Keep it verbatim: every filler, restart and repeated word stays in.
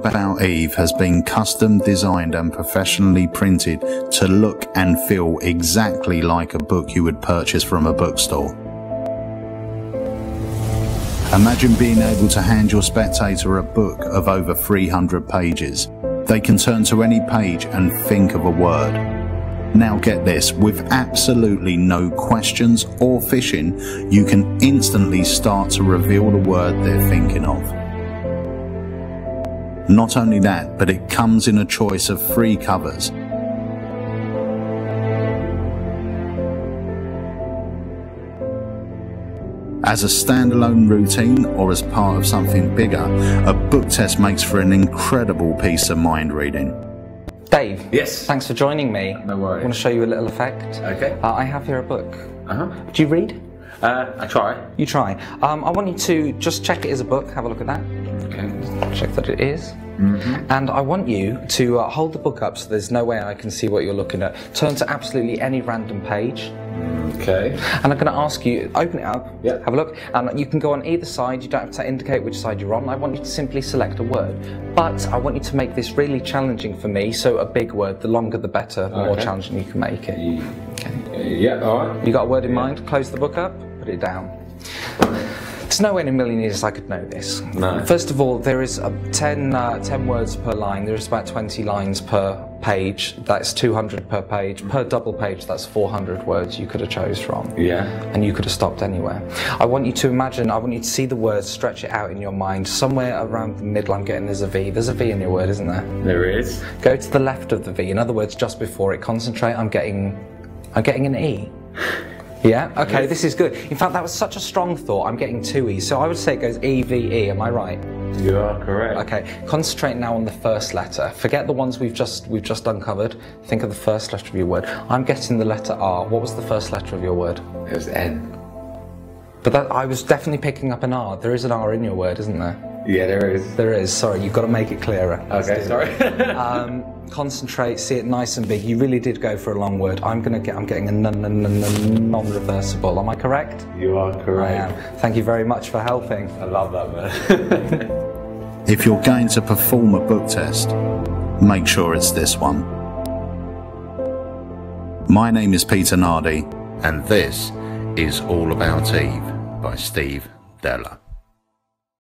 About Eve has been custom designed and professionally printed to look and feel exactly like a book you would purchase from a bookstore. Imagine being able to hand your spectator a book of over three hundred pages. They can turn to any page and think of a word. Now get this, with absolutely no questions or fishing, you can instantly start to reveal the word they're thinking of. Not only that, but it comes in a choice of three covers. As a standalone routine or as part of something bigger, a book test makes for an incredible piece of mind reading. Dave. Yes. Thanks for joining me. No worries. I want to show you a little effect. Okay. Uh, I have here a book. Uh-huh. Do you read? Uh, I try. You try. Um, I want you to just check it is a book. Have a look at that. Okay. Check that it is. Mm-hmm. And I want you to uh, hold the book up so there's no way I can see what you're looking at. Turn to absolutely any random page. Okay. And I'm going to ask you, open it up, yep. Have a look, and you can go on either side. You don't have to indicate which side you're on. I want you to simply select a word. But I want you to make this really challenging for me, so a big word, the longer the better, the okay. more challenging you can make it. Okay. Yeah, alright. You got a word in yeah. mind? Close the book up, put it down. There's no way in a million years I could know this. No. First of all, there is a ten, uh, ten words per line. There's about twenty lines per page. That's two hundred per page. Per double page, that's four hundred words you could have chose from. Yeah. And you could have stopped anywhere. I want you to imagine, I want you to see the words, stretch it out in your mind. Somewhere around the middle, I'm getting there's a V. There's a V in your word, isn't there? There is. Go to the left of the V. In other words, just before it, concentrate. I'm getting, I'm getting an E. Yeah? Okay, this is good. In fact, that was such a strong thought. I'm getting two E's. So I would say it goes E, V, E. Am I right? You are correct. Okay, concentrate now on the first letter. Forget the ones we've just we've just uncovered. Think of the first letter of your word. I'm getting the letter R. What was the first letter of your word? It was N. But that, I was definitely picking up an R. There is an R in your word, isn't there? Yeah, there is. There is. Sorry, you've got to make it clearer. Okay, sorry. um, concentrate, see it nice and big. You really did go for a long word. I'm gonna get. I'm getting a non, non, non, non-reversible. Am I correct? You are correct. I am. Thank you very much for helping. I love that, man. If you're going to perform a book test, make sure it's this one. My name is Peter Nardi, and this is All About Eve by Steve Dela.